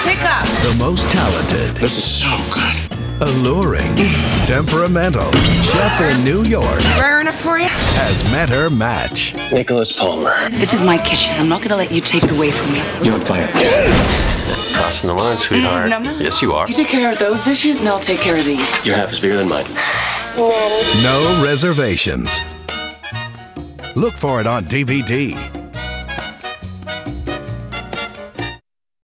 Pickup. The most talented. This is so good. Alluring. Temperamental. Chef in New York Rare enough for you? has met her match. Nicholas Palmer. This is my kitchen. I'm not going to let you take it away from me. You're on fire. Crossing the line, sweetheart. No. Yes, you are. You take care of those dishes, and I'll take care of these. Your half is bigger than mine. No reservations. Look for it on DVD.